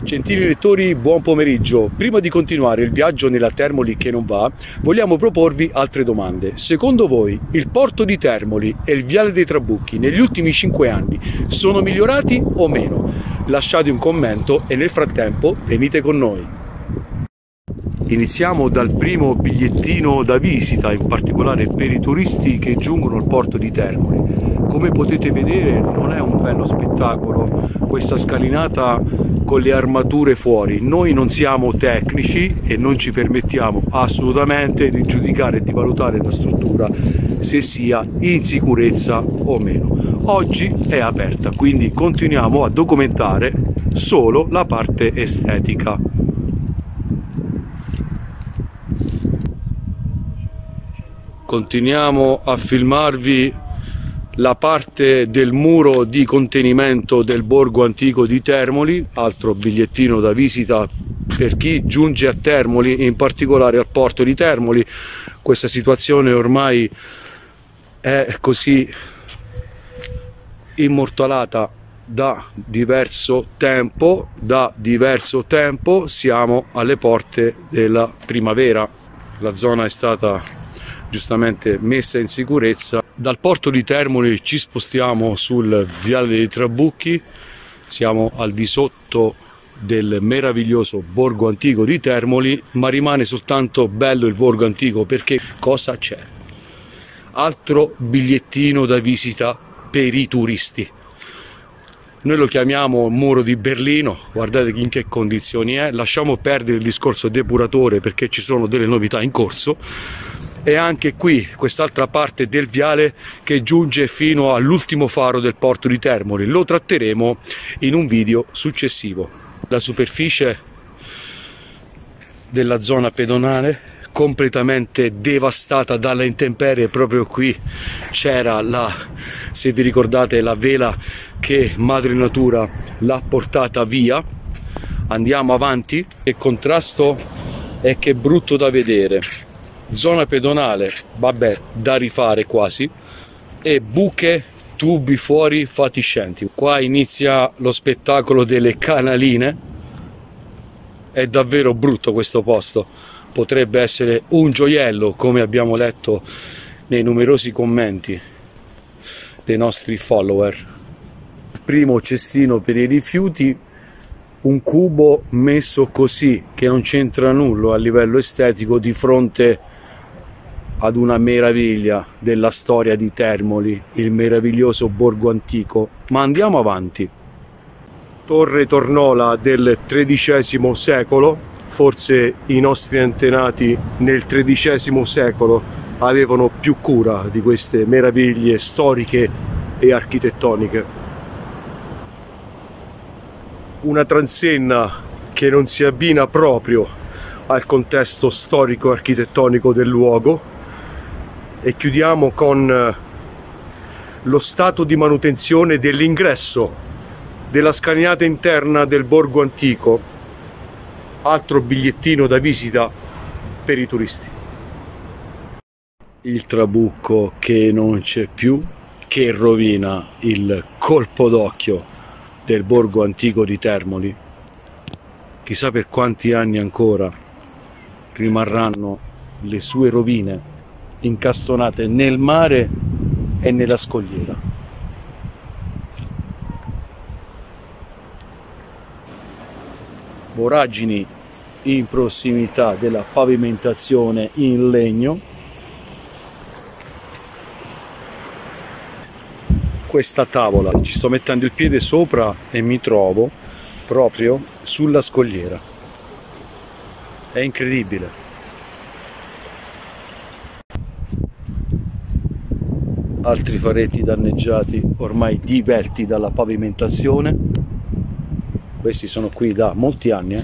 Gentili lettori, buon pomeriggio. Prima di continuare il viaggio nella Termoli che non va, vogliamo proporvi altre domande. Secondo voi, il porto di Termoli e il viale dei Trabucchi negli ultimi 5 anni sono migliorati o meno? Lasciate un commento e nel frattempo venite con noi. Iniziamo dal primo bigliettino da visita, in particolare per i turisti che giungono al porto di Termoli. Come potete vedere non è un bello spettacolo questa scalinata con le armature fuori. Noi non siamo tecnici e non ci permettiamo assolutamente di giudicare e di valutare la struttura se sia in sicurezza o meno. Oggi è aperta, quindi continuiamo a documentare solo la parte estetica. Continuiamo a filmarvi la parte del muro di contenimento del borgo antico di Termoli, altro bigliettino da visita per chi giunge a Termoli, in particolare al porto di Termoli. Questa situazione ormai è così immortalata da diverso tempo, siamo alle porte della primavera. La zona è stata giustamente messa in sicurezza. Dal porto di Termoli ci spostiamo sul viale dei Trabucchi, siamo al di sotto del meraviglioso borgo antico di Termoli, ma rimane soltanto bello il borgo antico perché cosa c'è? Altro bigliettino da visita per i turisti. Noi lo chiamiamo muro di Berlino, guardate in che condizioni è. Lasciamo perdere il discorso depuratore perché ci sono delle novità in corso. E anche qui quest'altra parte del viale che giunge fino all'ultimo faro del porto di Termoli. Lo tratteremo in un video successivo. La superficie della zona pedonale completamente devastata dalle intemperie. Proprio qui c'era se vi ricordate, la vela che Madre Natura l'ha portata via. Andiamo avanti. Che contrasto e che brutto da vedere. Zona pedonale, vabbè, da rifare quasi, e buche, tubi fuori fatiscenti. Qua inizia lo spettacolo delle canaline. È davvero brutto questo posto, potrebbe essere un gioiello, come abbiamo letto nei numerosi commenti dei nostri follower. Primo cestino per i rifiuti, un cubo messo così che non c'entra nulla a livello estetico di fronte ad una meraviglia della storia di Termoli, il meraviglioso borgo antico. Ma andiamo avanti. Torre Tornola del XIII secolo, forse i nostri antenati nel XIII secolo avevano più cura di queste meraviglie storiche e architettoniche. Una transenna che non si abbina proprio al contesto storico-architettonico del luogo. E chiudiamo con lo stato di manutenzione dell'ingresso della scalinata interna del borgo antico, altro bigliettino da visita per i turisti. Il trabucco che non c'è più, che rovina il colpo d'occhio del borgo antico di Termoli. Chissà per quanti anni ancora rimarranno le sue rovine incastonate nel mare e nella scogliera. Voragini in prossimità della pavimentazione in legno. Questa tavola, ci sto mettendo il piede sopra e mi trovo proprio sulla scogliera. È incredibile. Altri faretti danneggiati, ormai divelti dalla pavimentazione. Questi sono qui da molti anni.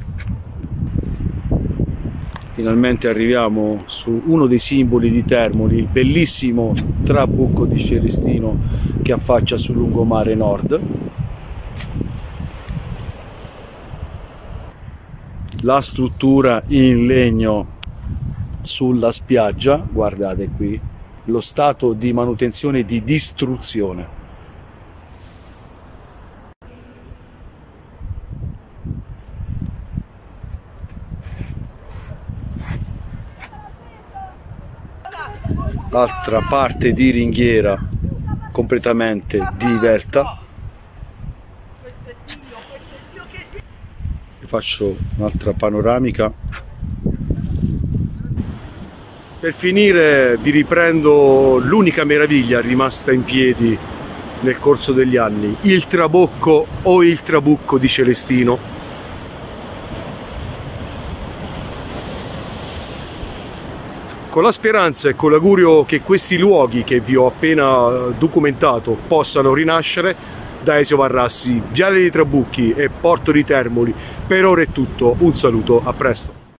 Finalmente arriviamo su uno dei simboli di Termoli, il bellissimo Trabucco di Celestino che affaccia sul lungomare nord. La struttura in legno sulla spiaggia, guardate qui, lo stato di manutenzione e di distruzione. l'altra parte di ringhiera completamente divelta. Vi faccio un'altra panoramica. Per finire vi riprendo l'unica meraviglia rimasta in piedi nel corso degli anni, il trabocco o il trabucco di Celestino. Con la speranza e con l'augurio che questi luoghi che vi ho appena documentato possano rinascere, da Ezio Marrassi, Viale dei Trabucchi e Porto di Termoli, per ora è tutto, un saluto, a presto.